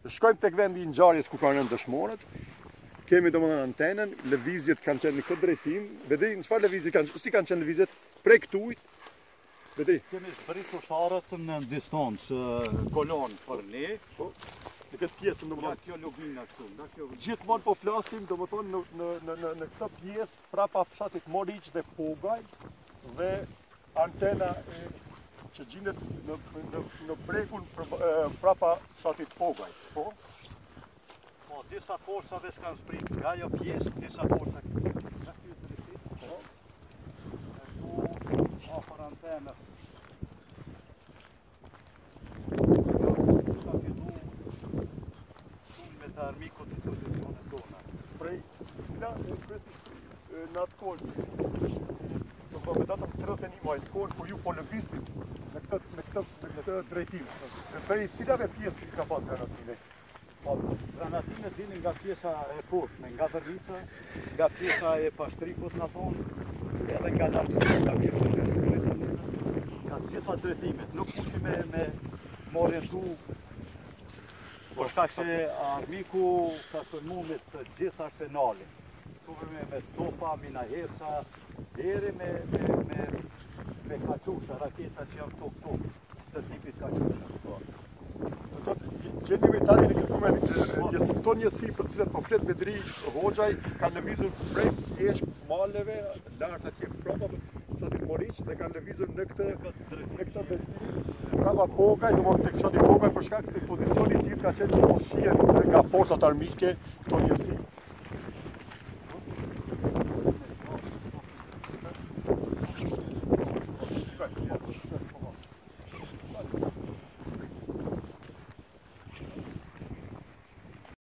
Shkojmë tek vendi i ngjarjes ku kanë rënë dëshmorët. Kemi domethënë antenën, lëvizjet kanë qenë në këtë drejtim. Vedej çfarë lëvizje kanë, si kanë qenë lëvizjet prej këtuj. Vedej. Kemi zbrit ushtarët në distancë kolon për ne. Po. Në këtë pjesë domethënë Nga kjo lugina këtu, nga kjo. gjithmonë po flasim domethënë në këtë pjesë prapa fshatit Moriç dhe Pogaj dhe antena që gjendet në brekun prapa fshatit Pogaj. Po. Po, disa forsave s'kanë zbrit nga ajo pjesë, disa forsa nga kjo drejtim. Po. Këtu afër antenës. Ka fillu sulme të armikut në pozicionet tona. Prej në atë kohë, do me datëm 31 maj, në kohën kur ju po lëviznin në këtë drejtim. Prej cilave pjesë ka pas granatine? Granatimet vinin nga pjesa e poshtme, nga Dërvica, nga pjesa e Pashtrikut në thonë, edhe nga lartësia, nga pjesa e shkurit, nga gjitha drejtimet. Nuk mushi me orientu, por shkak se armiku ka shërmu me të gjitha arsenalin. Tuve me topa, mina herca, deri me kaçusha, raketa që janë këto, të tipit kaçusha. Gjeni me tani në këtë moment, këto njësi për cilat po flet Bedri Hoxhaj kanë lëvizur prej pjeshk maleve, lart atje prapa fshatit Moriç dhe kanë lëvizur në këtë drejtim. Prapa Pogaj, domethënë tek fshati Pogaj për shkak se pozicioni i tij ka qenë që po shihen nga forcat armike këto njësi.